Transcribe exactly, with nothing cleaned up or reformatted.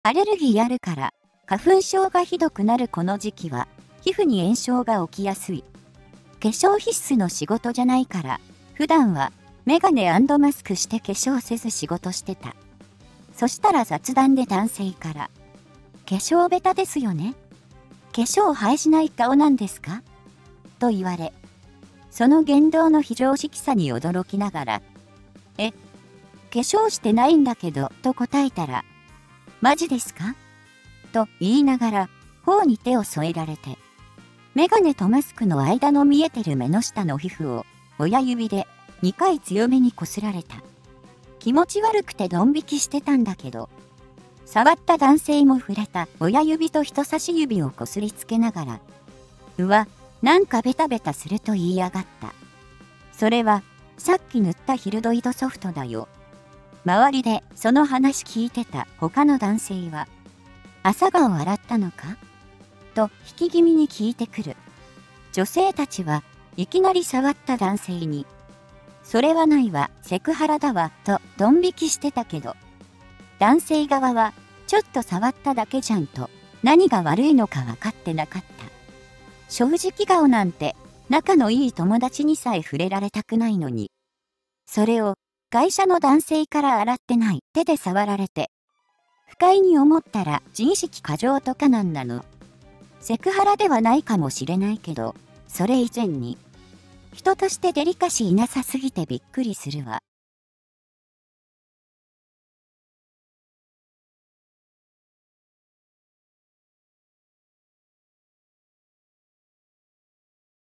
アレルギーあるから花粉症がひどくなるこの時期は皮膚に炎症が起きやすい。化粧必須の仕事じゃないから普段はメガネ&マスクして化粧せず仕事してた。そしたら雑談で男性から「化粧ベタですよね。化粧映えしない顔なんですか?」と言われ、その言動の非常識さに驚きながら「え、化粧してないんだけど」と答えたら「マジですか?」と言いながら頬に手を添えられて、メガネとマスクの間の見えてる目の下の皮膚を親指でにかい強めにこすられた。気持ち悪くてドン引きしてたんだけど、触った男性も触れた親指と人差し指をこすりつけながら、うわ、なんかベタベタすると言いやがった。それはさっき塗ったヒルドイドソフトだよ。周りでその話聞いてた他の男性は、朝顔洗ったのかと引き気味に聞いてくる。女性たちはいきなり触った男性に、それはないわ、セクハラだわ、とドン引きしてたけど、男性側はちょっと触っただけじゃんと何が悪いのか分かってなかった。正直顔なんて仲のいい友達にさえ触れられたくないのに、それを会社の男性から洗ってない手で触られて、不快に思ったら自意識過剰とかなんなの。セクハラではないかもしれないけど、それ以前に人としてデリカシーなさすぎてびっくりするわ。